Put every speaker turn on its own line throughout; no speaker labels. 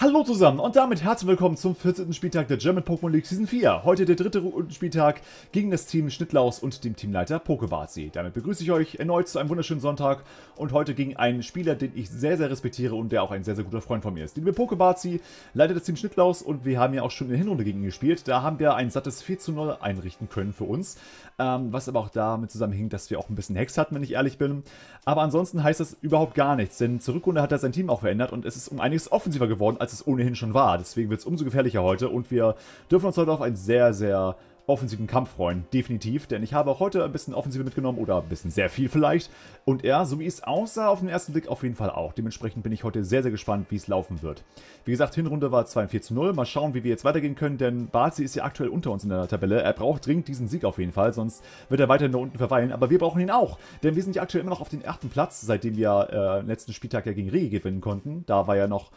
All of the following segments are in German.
Hallo zusammen und damit herzlich willkommen zum 14. Spieltag der German Pokémon League Season 4. Heute der dritte Rundenspieltag gegen das Team Schnittlaus und dem Teamleiter Pokebazi. Damit begrüße ich euch erneut zu einem wunderschönen Sonntag und heute gegen einen Spieler, den ich sehr, sehr respektiere und der auch ein sehr, sehr guter Freund von mir ist. Die liebe Pokebazi leitet das Team Schnittlaus und wir haben ja auch schon in der Hinrunde gegen ihn gespielt. Da haben wir ein sattes 4:0 einrichten können für uns, was aber auch damit zusammenhing, dass wir auch ein bisschen Hex hatten, wenn ich ehrlich bin. Aber ansonsten heißt das überhaupt gar nichts, denn zur Rückrunde hat er sein Team auch verändert und es ist um einiges offensiver geworden, als es ohnehin schon war. Deswegen wird es umso gefährlicher heute und wir dürfen uns heute auf einen sehr, sehr offensiven Kampf freuen. Definitiv, denn ich habe auch heute ein bisschen Offensive mitgenommen oder ein bisschen sehr viel vielleicht. Und er, so wie es aussah auf den ersten Blick, auf jeden Fall auch. Dementsprechend bin ich heute sehr, sehr gespannt, wie es laufen wird. Wie gesagt, Hinrunde war 2-4:0. Mal schauen, wie wir jetzt weitergehen können, denn Bazi ist ja aktuell unter uns in der Tabelle. Er braucht dringend diesen Sieg auf jeden Fall, sonst wird er weiterhin da unten verweilen. Aber wir brauchen ihn auch, denn wir sind ja aktuell immer noch auf den 8. Platz, seitdem wir letzten Spieltag ja gegen Regi gewinnen konnten. Da war ja noch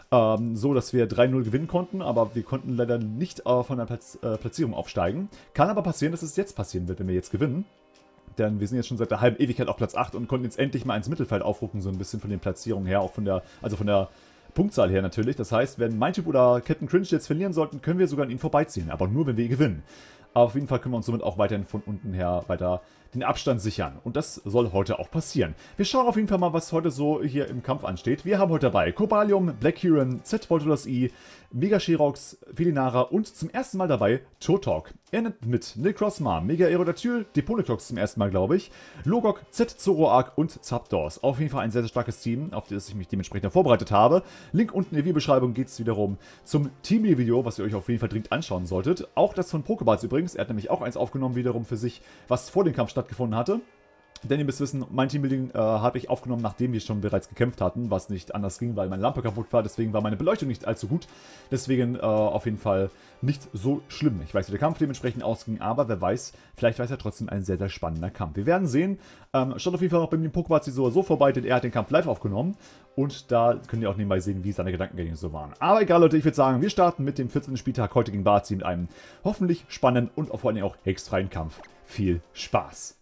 so, dass wir 3:0 gewinnen konnten, aber wir konnten leider nicht von der Platzierung aufsteigen. Kann aber passieren, dass es jetzt passieren wird, wenn wir jetzt gewinnen. Denn wir sind jetzt schon seit der halben Ewigkeit auf Platz 8 und konnten jetzt endlich mal ins Mittelfeld aufrücken, so ein bisschen von den Platzierungen her, auch von der Punktzahl her natürlich. Das heißt, wenn mein Typ oder Captain Cringe jetzt verlieren sollten, können wir sogar an ihn vorbeiziehen, aber nur, wenn wir gewinnen. Aber auf jeden Fall können wir uns somit auch weiterhin von unten her weiter den Abstand sichern. Und das soll heute auch passieren. Wir schauen auf jeden Fall mal, was heute so hier im Kampf ansteht. Wir haben heute dabei Cobalium, Black Heron, Z-Voltolas I, Mega Sherox, Felinara und zum ersten Mal dabei Turtok. Er nimmt mit Necrozma, Mega Aerodactyl, Deponecrox zum ersten Mal, glaube ich, Logok, Z-Zoroark und Zapdos. Auf jeden Fall ein sehr, sehr starkes Team, auf das ich mich dementsprechend vorbereitet habe. Link unten in der Videobeschreibung geht es wiederum zum Team-Video, was ihr euch auf jeden Fall dringend anschauen solltet. Auch das von Pokeballs übrigens. Er hat nämlich auch eins aufgenommen wiederum für sich, was vor dem Kampf stattgefunden hatte. Denn ihr müsst wissen, mein Teambuilding habe ich aufgenommen, nachdem wir schon bereits gekämpft hatten, was nicht anders ging, weil meine Lampe kaputt war, deswegen war meine Beleuchtung nicht allzu gut. Deswegen auf jeden Fall nicht so schlimm. Ich weiß, wie der Kampf dementsprechend ausging, aber wer weiß, vielleicht war es ja trotzdem ein sehr, sehr spannender Kampf. Wir werden sehen. Schaut auf jeden Fall noch bei mir im Pokebazi so vorbei, denn er hat den Kampf live aufgenommen. Und da könnt ihr auch nebenbei sehen, wie seine Gedankengänge so waren. Aber egal, Leute, ich würde sagen, wir starten mit dem 14. Spieltag heute gegen Bazi mit einem hoffentlich spannenden und vor allem auch hexfreien Kampf. Viel Spaß!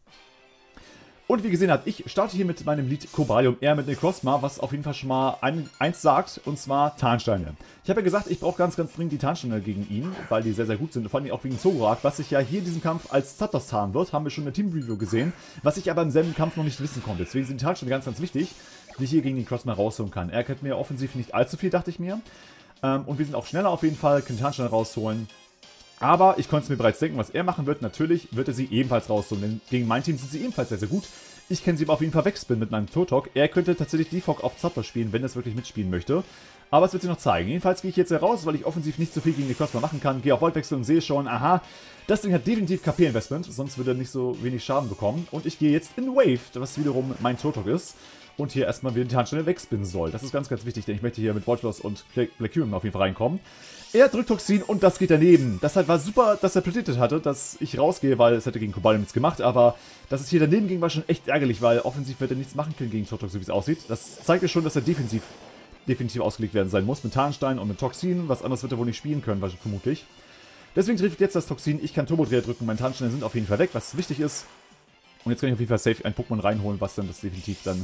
Und wie gesehen habt, ich starte hier mit meinem Lied Cobalium, er mit Necrozma, was auf jeden Fall schon mal eins sagt, und zwar Tarnsteine. Ich habe ja gesagt, ich brauche ganz, ganz dringend die Tarnsteine gegen ihn, weil die sehr, sehr gut sind, vor allem auch wegen Zoroark, was sich ja hier in diesem Kampf als Zapdos tarnen wird, haben wir schon in der Team-Review gesehen, was ich aber im selben Kampf noch nicht wissen konnte. Deswegen sind die Tarnsteine ganz, ganz wichtig, die ich hier gegen den Necrozma rausholen kann. Er kennt mir offensiv nicht allzu viel, dachte ich mir. Und wir sind auch schneller auf jeden Fall, können die Tarnsteine rausholen. Aber ich konnte es mir bereits denken, was er machen wird. Natürlich wird er sie ebenfalls rausholen, denn gegen mein Team sind sie ebenfalls sehr, sehr gut. Ich kann sie aber auf jeden Fall wegspinnen mit meinem Turtok. Er könnte tatsächlich Defog auf Zapdos spielen, wenn er es wirklich mitspielen möchte. Aber es wird sich noch zeigen. Jedenfalls gehe ich jetzt heraus, weil ich offensiv nicht so viel gegen Necrozma machen kann. Gehe auf Voltwechsel und sehe schon, aha, das Ding hat definitiv KP-Investment, sonst würde er nicht so wenig Schaden bekommen. Und ich gehe jetzt in Wave, was wiederum mein Turtok ist. Und hier erstmal wieder die Tarnsteine wegspinnen soll. Das ist ganz, ganz wichtig, denn ich möchte hier mit Voltloss und Black Heron auf jeden Fall reinkommen. Er drückt Toxin und das geht daneben. Das war super, dass er predicted hatte, dass ich rausgehe, weil es hätte gegen Cobalium nichts gemacht. Aber dass es hier daneben ging, war schon echt ärgerlich, weil offensiv wird er nichts machen können gegen Turtok, so wie es aussieht. Das zeigt ja schon, dass er definitiv ausgelegt werden sein muss. Mit Tarnstein und mit Toxin. Was anderes wird er wohl nicht spielen können, vermutlich. Deswegen trifft jetzt das Toxin. Ich kann Turbodreher drücken. Meine Tarnsteine sind auf jeden Fall weg, was wichtig ist. Und jetzt kann ich auf jeden Fall safe ein Pokémon reinholen, was dann das definitiv dann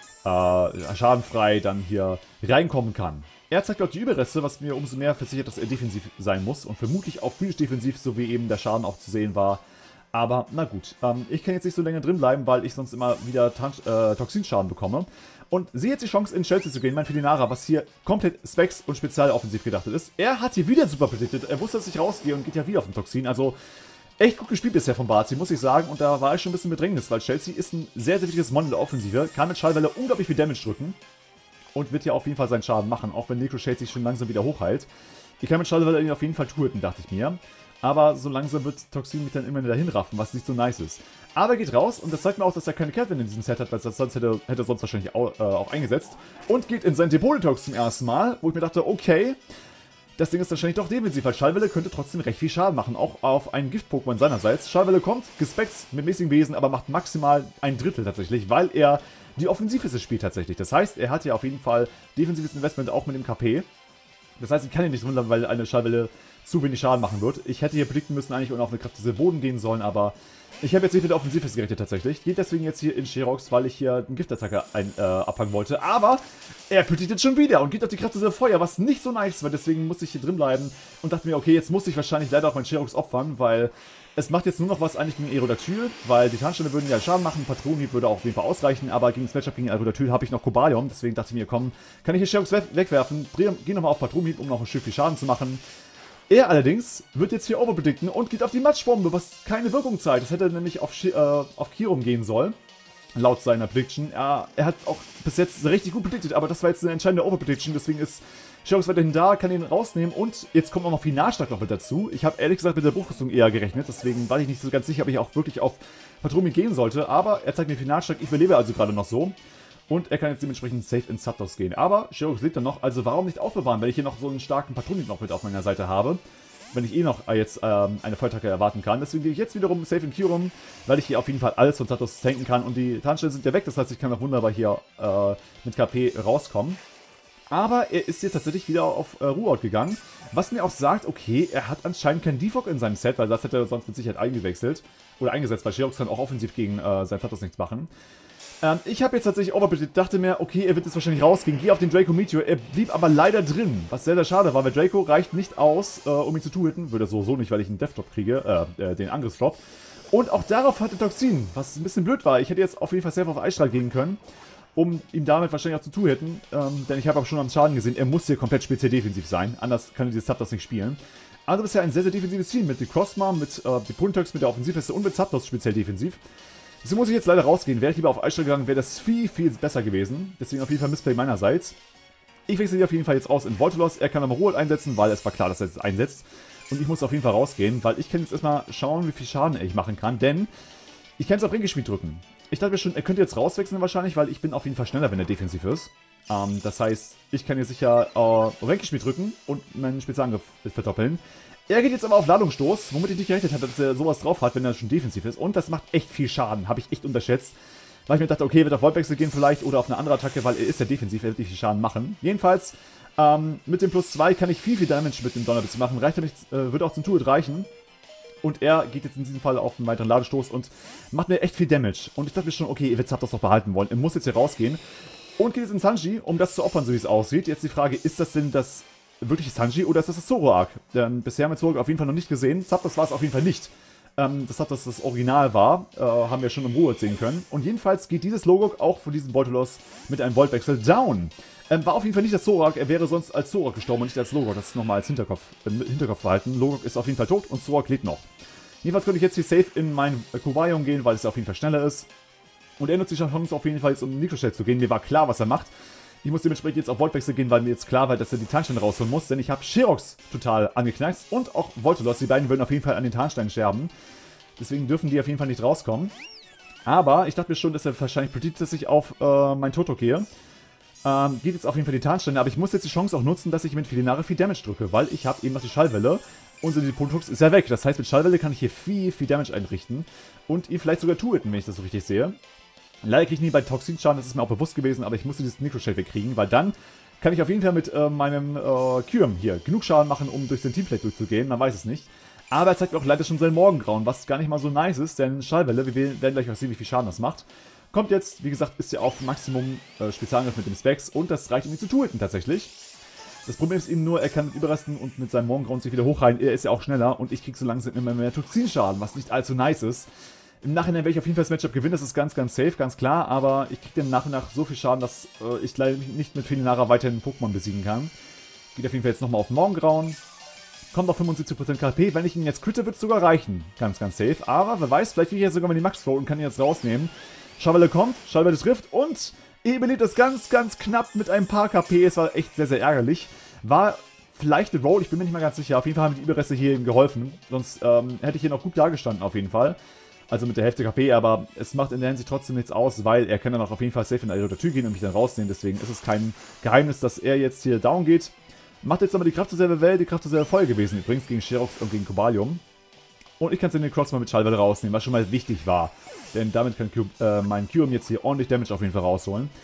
schadenfrei dann hier reinkommen kann. Er zeigt auch die Überreste, was mir umso mehr versichert, dass er defensiv sein muss und vermutlich auch physisch defensiv, so wie eben der Schaden auch zu sehen war. Aber na gut, ich kann jetzt nicht so lange drin bleiben, weil ich sonst immer wieder Toxinschaden bekomme. Und sehe jetzt die Chance, in Chelsea zu gehen, mein Felinara, was hier komplett Specs und spezialoffensiv gedacht ist. Er hat hier wieder super predicted, er wusste, dass ich rausgehe und geht ja wieder auf den Toxin, also echt gut gespielt bisher von Bazi, muss ich sagen. Und da war ich schon ein bisschen Bedrängnis, weil Chelsea ist ein sehr, sehr wichtiges Mon in der Offensive. Kann mit Schallwelle unglaublich viel Damage drücken. Und wird hier auf jeden Fall seinen Schaden machen, auch wenn Necroshade sich schon langsam wieder hochheilt. Ich kann mit Schallwelle ihn auf jeden Fall töten, dachte ich mir. Aber so langsam wird Toxin mich dann immer wieder hinraffen, was nicht so nice ist. Aber er geht raus und das zeigt mir auch, dass er keine Kehrtwende in diesem Set hat, weil das sonst hätte er sonst wahrscheinlich auch eingesetzt. Und geht in sein Depot-Detox zum ersten Mal, wo ich mir dachte, okay, das Ding ist wahrscheinlich doch defensiv, weil Schallwelle könnte trotzdem recht viel Schaden machen, auch auf einen Gift-Pokémon seinerseits. Schallwelle kommt, gespext mit mäßigem Wesen, aber macht maximal ein Drittel tatsächlich, weil er die Offensiveste spielt tatsächlich. Das heißt, er hat ja auf jeden Fall defensives Investment auch mit dem KP. Das heißt, ich kann ihn nicht wundern, weil eine Schallwelle zu wenig Schaden machen wird. Ich hätte hier predikten müssen eigentlich und auf eine Kraft diese Boden gehen sollen, aber ich habe jetzt nicht mit der Offensive gerechnet tatsächlich. Geht deswegen jetzt hier in Sherox, weil ich hier einen Giftattacke abfangen wollte. Aber er prediktet schon wieder und geht auf die Kraft dieser Feuer, was nicht so nice war. Deswegen musste ich hier drin bleiben und dachte mir, okay, jetzt muss ich wahrscheinlich leider auch meinen Sherox opfern, weil es macht jetzt nur noch was eigentlich gegen Aerodactyl, weil die Tarnsteine würden ja Schaden machen, Patronenhieb würde auch auf jeden Fall ausreichen, aber gegen das Matchup gegen Aerodactyl habe ich noch Cobalion, deswegen dachte ich mir, komm, kann ich hier Sherox wegwerfen, geh nochmal auf Patronenhieb, um noch ein Stück viel Schaden zu machen. Er allerdings wird jetzt hier overpredicten und geht auf die Matschbombe, was keine Wirkung zeigt. Das hätte nämlich auf Kirum gehen sollen, laut seiner Prediction. Er hat auch bis jetzt richtig gut predicted, aber das war jetzt eine entscheidende Overprediction, deswegen ist Sherox weiterhin da, kann ihn rausnehmen und jetzt kommt auch noch Finalschlag noch mit dazu. Ich habe ehrlich gesagt mit der Bruchrüstung eher gerechnet, deswegen war ich nicht so ganz sicher, ob ich auch wirklich auf Patronenhieb gehen sollte, aber er zeigt mir Finalschlag, ich überlebe also gerade noch so. Und er kann jetzt dementsprechend safe in Zapdos gehen. Aber Sherox lebt dann noch, also warum nicht aufbewahren, wenn ich hier noch so einen starken Patronenhieb noch mit auf meiner Seite habe. Wenn ich eh noch jetzt eine Feuerattacke erwarten kann. Deswegen gehe ich jetzt wiederum safe in Kyurem, weil ich hier auf jeden Fall alles von Zapdos tanken kann. Und die Tarnstellen sind ja weg, das heißt, ich kann auch wunderbar hier mit KP rauskommen. Aber er ist jetzt tatsächlich wieder auf Ruheout gegangen, was mir auch sagt, okay, er hat anscheinend keinen Defog in seinem Set, weil das hätte er sonst mit Sicherheit eingewechselt. Oder eingesetzt, weil Sherox kann auch offensiv gegen sein Zapdos nichts machen. Ich habe jetzt tatsächlich overpredicted, dachte mir, okay, er wird jetzt wahrscheinlich rausgehen, gehe auf den Draco Meteor, er blieb aber leider drin, was sehr, sehr schade war, weil Draco reicht nicht aus, um ihn zu two-hitten, würde so nicht, weil ich einen Death-Drop kriege, den Angriffsdrop. Und auch darauf hatte Toxin, was ein bisschen blöd war. Ich hätte jetzt auf jeden Fall safe auf Eisstrahl gehen können, um ihm damit wahrscheinlich auch zu two-hitten, denn ich habe auch schon am Schaden gesehen, er muss hier komplett speziell defensiv sein, anders kann dieses Zapdos nicht spielen. Also bisher ein sehr, sehr defensives Team mit dem Crossmar, mit dem Puntox, mit der Offensivweste und mit Zapdos speziell defensiv. So muss ich jetzt leider rausgehen. Wäre ich lieber auf Eisstrahl gegangen, wäre das viel, viel besser gewesen. Deswegen auf jeden Fall Missplay meinerseits. Ich wechsle hier auf jeden Fall jetzt aus in Voltolos. Er kann aber Ruhe einsetzen, weil es war klar, dass er jetzt einsetzt. Und ich muss auf jeden Fall rausgehen, weil ich kann jetzt erstmal schauen, wie viel Schaden ich machen kann. Denn ich kann es auf Ringgeschmied drücken. Ich dachte mir schon, er könnte jetzt rauswechseln wahrscheinlich, weil ich bin auf jeden Fall schneller, wenn er defensiv ist. Das heißt, ich kann jetzt sicher Ringgeschmied drücken und meinen Spezialangriff verdoppeln. Er geht jetzt aber auf Ladungsstoß, womit ich nicht gerechnet hatte, dass er sowas drauf hat, wenn er schon defensiv ist. Und das macht echt viel Schaden, habe ich echt unterschätzt. Weil ich mir dachte, okay, er wird auf Voltwechsel gehen vielleicht oder auf eine andere Attacke, weil er ist ja defensiv, er wird nicht viel Schaden machen. Jedenfalls, mit dem Plus 2 kann ich viel, viel Damage mit dem Donnerblitz machen. Reicht aber nicht, wird auch zum Two-Hit reichen. Und er geht jetzt in diesem Fall auf einen weiteren Ladestoß und macht mir echt viel Damage. Und ich dachte mir schon, okay, ihr habt das doch behalten wollen. Er muss jetzt hier rausgehen. Und geht jetzt in Sanji, um das zu opfern, so wie es aussieht. Jetzt die Frage, ist das denn das wirklich Sanji oder ist das Zoroark? Denn bisher haben wir Zoroark auf jeden Fall noch nicht gesehen. Zapdos war es auf jeden Fall nicht. Das Original war, haben wir schon im Ruhe sehen können. Und jedenfalls geht dieses Logo auch von diesem Voltolos mit einem Voltwechsel down. War auf jeden Fall nicht das Zoroark, er wäre sonst als Zoroark gestorben und nicht als Logok. Das ist nochmal als Hinterkopf behalten. Logok ist auf jeden Fall tot und Zoroark lebt noch. Jedenfalls könnte ich jetzt hier safe in meinen Cobalion gehen, weil es auf jeden Fall schneller ist. Und er nutzt die Chance auf jeden Fall jetzt, um Nicroshell zu gehen. Mir war klar, was er macht. Ich muss dementsprechend jetzt auf Voltwechsel gehen, weil mir jetzt klar war, dass er die Tarnsteine rausholen muss. Denn ich habe Sherox total angeknackst und auch Voltolos. Die beiden würden auf jeden Fall an den Tarnsteinen sterben. Deswegen dürfen die auf jeden Fall nicht rauskommen. Aber ich dachte mir schon, dass er wahrscheinlich prediktet, dass ich auf mein Toto gehe. Geht jetzt auf jeden Fall die Tarnsteine. Aber ich muss jetzt die Chance auch nutzen, dass ich mit Felinare viel Damage drücke. Weil ich habe eben noch die Schallwelle. Und die Punktux ist ja weg. Das heißt, mit Schallwelle kann ich hier viel, viel Damage einrichten. Und ihn vielleicht sogar two-hitten, wenn ich das so richtig sehe. Leider kriege ich nie bei Toxinschaden, das ist mir auch bewusst gewesen, aber ich musste dieses Nicroshell wegkriegen, weil dann kann ich auf jeden Fall mit meinem Kyurem hier genug Schaden machen, um durch den Teamplate durchzugehen, man weiß es nicht. Aber er zeigt mir auch leider schon sein Morgengrauen, was gar nicht mal so nice ist, denn Schallwelle, wir werden gleich auch sehen, wie viel Schaden das macht. Kommt jetzt, wie gesagt, ist ja auf Maximum Spezialangriff mit dem Specs und das reicht, um ihn zu two-hitten tatsächlich. Das Problem ist eben nur, er kann mit Überresten und mit seinem Morgengrauen sich wieder hochreihen, er ist ja auch schneller und ich kriege so langsam immer mehr Toxinschaden, was nicht allzu nice ist. Im Nachhinein werde ich auf jeden Fall das Matchup gewinnen, das ist ganz, ganz safe, ganz klar, aber ich kriege dann nach und nach so viel Schaden, dass ich leider nicht mit Felinara weiterhin Pokémon besiegen kann. Geht auf jeden Fall jetzt nochmal auf Morgengrauen. Kommt auf 75% KP, wenn ich ihn jetzt critte, wird es sogar reichen. Ganz, ganz safe, aber wer weiß, vielleicht kriege ich jetzt sogar mal die Max-Throw und kann ihn jetzt rausnehmen. Schallwelle kommt, Schallwelle trifft und überlebt es ganz, ganz knapp mit ein paar KP, es war echt sehr, sehr ärgerlich. War vielleicht eine Roll, ich bin mir nicht mehr ganz sicher, auf jeden Fall haben die Überreste hier ihm geholfen, sonst hätte ich hier noch gut dagestanden auf jeden Fall. Also mit der Hälfte KP, aber es macht in der Hinsicht trotzdem nichts aus, weil er kann dann auch auf jeden Fall safe in Aerodactyl gehen und mich dann rausnehmen. Deswegen ist es kein Geheimnis, dass er jetzt hier down geht. Macht jetzt aber die Kraftreserve Welt, die Kraftreserve voll gewesen, übrigens gegen Sherox und gegen Cobalion. Und ich kann es in den Crossmar mit Schallwelle rausnehmen, was schon mal wichtig war. Denn damit kann mein Kyurem jetzt hier ordentlich Damage auf jeden Fall rausholen.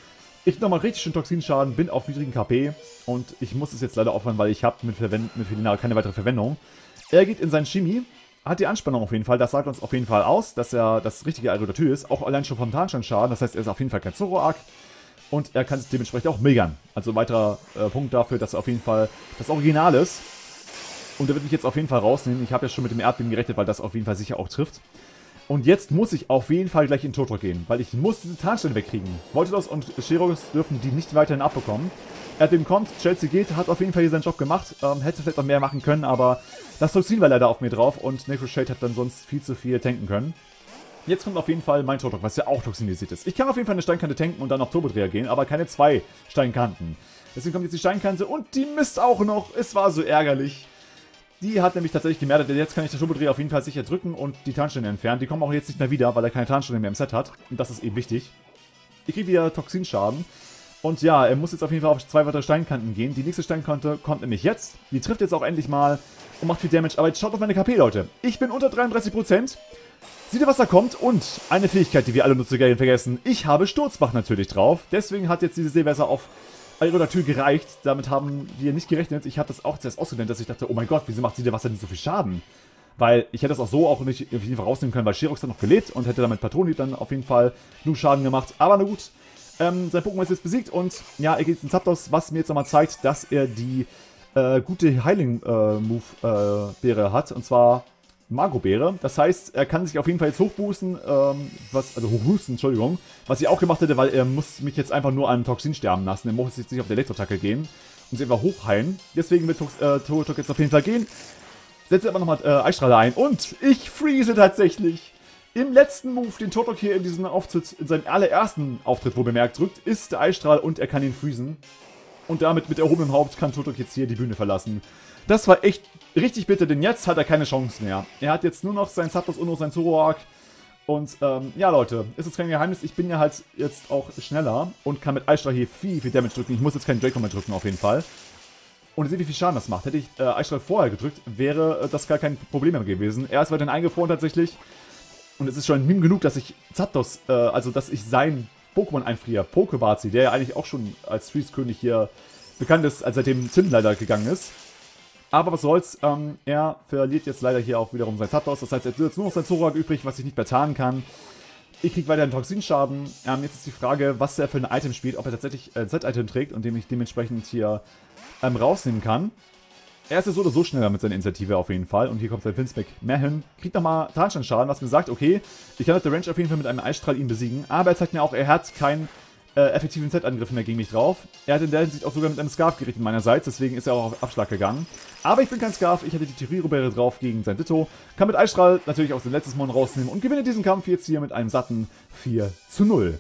Ich nochmal richtig schön Toxinschaden, bin auf niedrigen KP und ich muss es jetzt leider aufhören, weil ich habe mit Felinara keine weitere Verwendung. Er geht in seinen Chemie, hat die Anspannung auf jeden Fall, das sagt uns auf jeden Fall aus, dass er das richtige Aerodatyl ist, auch allein schon vom Tarnsteinschaden, das heißt, er ist auf jeden Fall kein Zoroark und er kann es dementsprechend auch megern. Also weiterer Punkt dafür, dass er auf jeden Fall das Original ist. Und er wird mich jetzt auf jeden Fall rausnehmen. Ich habe ja schon mit dem Erdbeben gerechnet, weil das auf jeden Fall sicher auch trifft. Und jetzt muss ich auf jeden Fall gleich in Turtok gehen, weil ich muss diese Tarnsteine wegkriegen. Voltidos und Sheros dürfen die nicht weiterhin abbekommen. Erdbeben kommt, Chelsea geht, hat auf jeden Fall hier seinen Job gemacht. Hätte vielleicht noch mehr machen können, aber das Toxin war leider auf mir drauf und Necroshade hat dann sonst viel zu viel tanken können. Jetzt kommt auf jeden Fall mein Turtok, was ja auch toxinisiert ist. Ich kann auf jeden Fall eine Steinkante tanken und dann auf Turbodreher gehen, aber keine 2 Steinkanten. Deswegen kommt jetzt die Steinkante und die misst auch noch. Es war so ärgerlich. Die hat nämlich tatsächlich gemerkt, jetzt kann ich den Turbodreher auf jeden Fall sicher drücken und die Tarnsteine entfernen. Die kommen auch jetzt nicht mehr wieder, weil er keine Tarnsteine mehr im Set hat. Und das ist eben wichtig. Ich kriege wieder Toxinschaden. Und ja, er muss jetzt auf jeden Fall auf 2 weitere Steinkanten gehen. Die nächste Steinkante kommt nämlich jetzt. Die trifft jetzt auch endlich mal und macht viel Damage. Aber jetzt schaut auf meine KP, Leute. Ich bin unter 33%. Seht ihr, was da kommt? Und eine Fähigkeit, die wir alle nur zu gerne vergessen. Ich habe Sturzbach natürlich drauf. Deswegen hat jetzt diese Seewässer auf Aerodatyl gereicht. Damit haben wir nicht gerechnet. Ich habe das auch zuerst ausgeblendet, dass ich dachte, oh mein Gott, wieso macht Siedewasser denn so viel Schaden? Weil ich hätte das auch so auch nicht auf jeden Fall rausnehmen können, weil Sherox dann noch gelebt und hätte damit Patroni dann auf jeden Fall genug Schaden gemacht. Aber na gut, sein Pokémon ist jetzt besiegt und ja, er geht jetzt in Zapdos, was mir jetzt nochmal zeigt, dass er die gute Healing-Move-Beere hat. Und zwar Mago-Beere. Das heißt, er kann sich auf jeden Fall jetzt hochboosten, hochboosten, Entschuldigung, was ich auch gemacht hätte, weil er muss mich jetzt einfach nur an Toxin sterben lassen. Er muss jetzt nicht auf der Elektroattacke gehen und sich einfach hochheilen. Deswegen wird Turtok jetzt auf jeden Fall gehen. Setze aber nochmal Eisstrahler ein und ich freeze tatsächlich. Im letzten Move, den Turtok hier in diesem Auftritt, in seinem allerersten Auftritt, wo bemerkt drückt, ist der Eisstrahl und er kann ihn freezen. Und damit mit erhobenem Haupt kann Turtok jetzt hier die Bühne verlassen. Das war echt richtig bitter, denn jetzt hat er keine Chance mehr. Er hat jetzt nur noch seinen Zapdos und noch seinen Zoroark. Und ja Leute, ist jetzt kein Geheimnis, ich bin ja halt jetzt auch schneller und kann mit Eisstrahl hier viel Damage drücken. Ich muss jetzt keinen Draco mehr drücken auf jeden Fall. Und ihr seht, wie viel Schaden das macht. Hätte ich Eisstrahl vorher gedrückt, wäre das gar kein Problem mehr gewesen. Er ist weiterhin eingefroren tatsächlich. Und es ist schon ein Meme genug, dass ich Zapdos, also dass ich sein Pokémon einfriere, Pokebazi, der ja eigentlich auch schon als Freeze-König hier bekannt ist, als seitdem Zinn leider gegangen ist. Aber was soll's, er verliert jetzt leider hier auch wiederum sein Zapdos. Das heißt, er hat jetzt nur noch sein Zoroark übrig, was ich nicht mehr tarnen kann. Ich kriege weiterhin Toxinschaden. Jetzt ist die Frage, was er für ein Item spielt, ob er tatsächlich ein Z-Item trägt und dem ich dementsprechend hier rausnehmen kann. Er ist ja so oder so schneller mit seiner Initiative auf jeden Fall. Und hier kommt sein Finspeck mehr hin. Kriegt nochmal Tarnsteinschaden, was mir sagt, okay, ich kann mit der Range auf jeden Fall mit einem Eisstrahl ihn besiegen. Aber er zeigt mir auch, er hat keinen effektiven Z-Angriff mehr gegen mich drauf. Er hat in der Hinsicht auch sogar mit einem Scarf gerichtet meinerseits, deswegen ist er auch auf Abschlag gegangen. Aber ich bin kein Scarf, ich hatte die Tiriro-Beere drauf gegen sein Ditto. Kann mit Eisstrahl natürlich auch sein letztes Mon rausnehmen und gewinne diesen Kampf jetzt hier mit einem satten 4:0.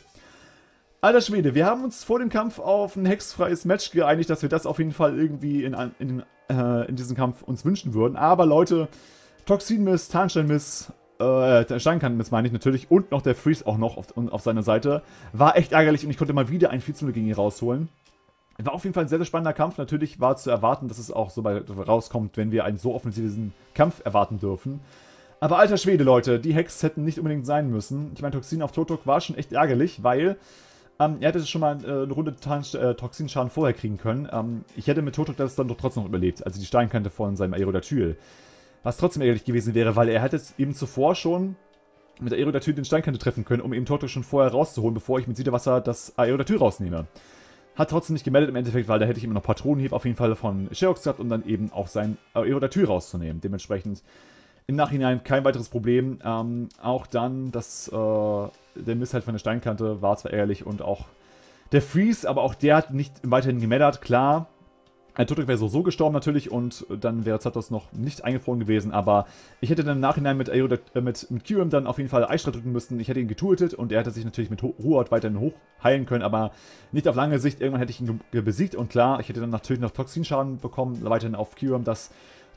Alter Schwede, wir haben uns vor dem Kampf auf ein hexfreies Match geeinigt, dass wir das auf jeden Fall irgendwie in diesem Kampf uns wünschen würden. Aber Leute, Toxin-Miss, Tarnstein-Miss, der Steinkanten-Miss meine ich natürlich und noch der Freeze auch noch auf seiner Seite. War echt ärgerlich und ich konnte mal wieder ein 4:0 gegen ihn rausholen. War auf jeden Fall ein sehr, sehr spannender Kampf. Natürlich war zu erwarten, dass es auch so rauskommt, wenn wir einen so offensiven Kampf erwarten dürfen. Aber alter Schwede, Leute, die Hex hätten nicht unbedingt sein müssen. Ich meine, Toxin auf Turtok war schon echt ärgerlich, weil er hätte schon mal eine Runde Toxinschaden vorher kriegen können. Ich hätte mit Turtok das dann doch trotzdem noch überlebt, also die Steinkante von seinem Aerodatyl. Was trotzdem ärgerlich gewesen wäre, weil er hätte eben zuvor schon mit der Aerodatyl den Steinkante treffen können, um eben Turtok schon vorher rauszuholen, bevor ich mit Siedewasser das Aerodatyl rausnehme. Hat trotzdem nicht gemeldet im Endeffekt, weil da hätte ich immer noch Patronenhieb auf jeden Fall von Sherox gehabt, um dann eben auch sein Aerodatyl rauszunehmen. Dementsprechend im Nachhinein kein weiteres Problem. Auch dann, der Miss halt von der Steinkante war zwar ärgerlich und auch der Freeze, aber auch der hat nicht weiterhin gemeldert. Klar, Turtok wäre so gestorben natürlich und dann wäre Zapdos noch nicht eingefroren gewesen, aber ich hätte dann im Nachhinein mit Kyurem dann auf jeden Fall Eisstrahl drücken müssen. Ich hätte ihn getötet und er hätte sich natürlich mit Ruhrort weiterhin hochheilen können, aber nicht auf lange Sicht. Irgendwann hätte ich ihn besiegt und klar, ich hätte dann natürlich noch Toxinschaden bekommen, weiterhin auf Kyurem, das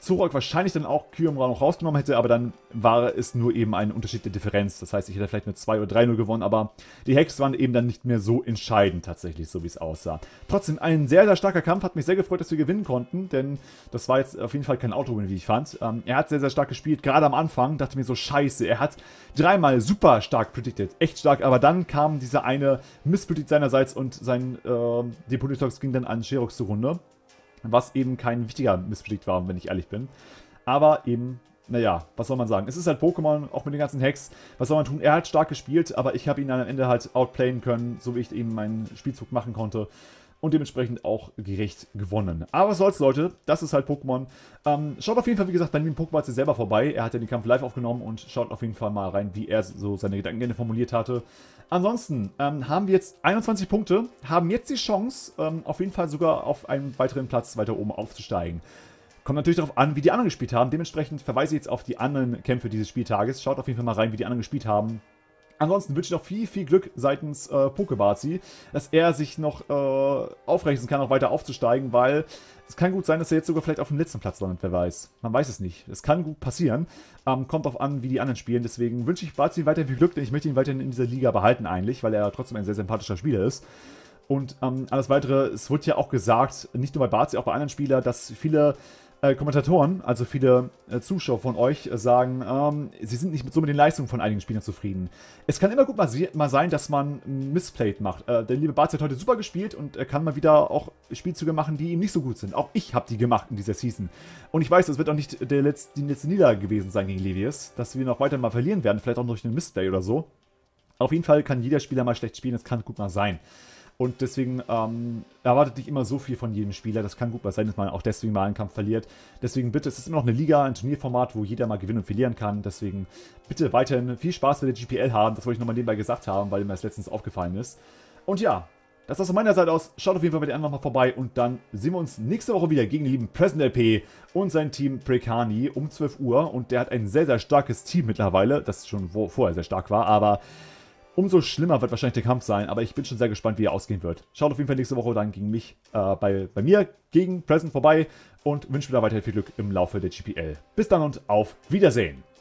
Zorok wahrscheinlich dann auch Kyurem noch rausgenommen hätte, aber dann war es nur eben ein Unterschied der Differenz. Das heißt, ich hätte vielleicht mit 2 oder 3-0 gewonnen, aber die Hex waren eben dann nicht mehr so entscheidend tatsächlich, so wie es aussah. Trotzdem ein sehr, sehr starker Kampf, hat mich sehr gefreut, dass wir gewinnen konnten, denn das war jetzt auf jeden Fall kein Auto-Win, wie ich fand. Er hat sehr, sehr stark gespielt, gerade am Anfang, dachte mir so, scheiße, er hat 3-mal super stark predicted, echt stark, aber dann kam dieser eine Misspredict seinerseits und sein Deponitox ging dann an Sherox zugrunde, was eben kein wichtiger Misspredict war, wenn ich ehrlich bin. Aber eben, naja, was soll man sagen? Es ist halt Pokémon, auch mit den ganzen Hacks. Was soll man tun? Er hat stark gespielt, aber ich habe ihn dann am Ende halt outplayen können, so wie ich eben meinen Spielzug machen konnte. Und dementsprechend auch gerecht gewonnen. Aber was soll's, Leute, das ist halt Pokémon. Schaut auf jeden Fall, wie gesagt, bei dem Pokémon selber vorbei. Er hat ja den Kampf live aufgenommen und schaut auf jeden Fall mal rein, wie er so seine Gedanken gerne formuliert hatte. Ansonsten haben wir jetzt 21 Punkte, haben jetzt die Chance, auf jeden Fall sogar auf einen weiteren Platz weiter oben aufzusteigen. Kommt natürlich darauf an, wie die anderen gespielt haben. Dementsprechend verweise ich jetzt auf die anderen Kämpfe dieses Spieltages. Schaut auf jeden Fall mal rein, wie die anderen gespielt haben. Ansonsten wünsche ich noch viel, viel Glück seitens Pokebazi, dass er sich noch aufrechnen kann, auch weiter aufzusteigen, weil es kann gut sein, dass er jetzt sogar vielleicht auf dem letzten Platz landet, wer weiß. Man weiß es nicht. Es kann gut passieren. Kommt darauf an, wie die anderen spielen. Deswegen wünsche ich Bazi weiterhin viel Glück, denn ich möchte ihn weiterhin in dieser Liga behalten eigentlich, weil er trotzdem ein sehr sympathischer Spieler ist. Und alles Weitere, es wird ja auch gesagt, nicht nur bei Bazi, auch bei anderen Spielern, dass viele Kommentatoren, also viele Zuschauer von euch, sagen, sie sind nicht so mit den Leistungen von einigen Spielern zufrieden. Es kann immer gut mal sein, dass man Missplayed macht. Der liebe Bazi hat heute super gespielt und er kann mal wieder auch Spielzüge machen, die ihm nicht so gut sind. Auch ich habe die gemacht in dieser Season. Und ich weiß, es wird auch nicht die letzte Niederlage gewesen sein gegen Levius, dass wir noch weiter mal verlieren werden, vielleicht auch durch einen Missplay oder so. Auf jeden Fall kann jeder Spieler mal schlecht spielen, das kann gut mal sein. Und deswegen erwartet nicht immer so viel von jedem Spieler. Das kann gut mal sein, dass man auch deswegen mal einen Kampf verliert. Deswegen bitte, es ist immer noch eine Liga, ein Turnierformat, wo jeder mal gewinnen und verlieren kann. Deswegen bitte weiterhin viel Spaß mit der GPL haben. Das wollte ich nochmal nebenbei gesagt haben, weil mir das letztens aufgefallen ist. Und ja, das ist von meiner Seite aus. Schaut auf jeden Fall bei den anderen mal vorbei. Und dann sehen wir uns nächste Woche wieder gegen den lieben Present LP und sein Team Prekani um 12 Uhr. Und der hat ein sehr, sehr starkes Team mittlerweile, das schon vorher sehr stark war, aber umso schlimmer wird wahrscheinlich der Kampf sein, aber ich bin schon sehr gespannt, wie er ausgehen wird. Schaut auf jeden Fall nächste Woche dann gegen mich, bei mir, gegen Present vorbei und wünsche mir da weiterhin viel Glück im Laufe der GPL. Bis dann und auf Wiedersehen!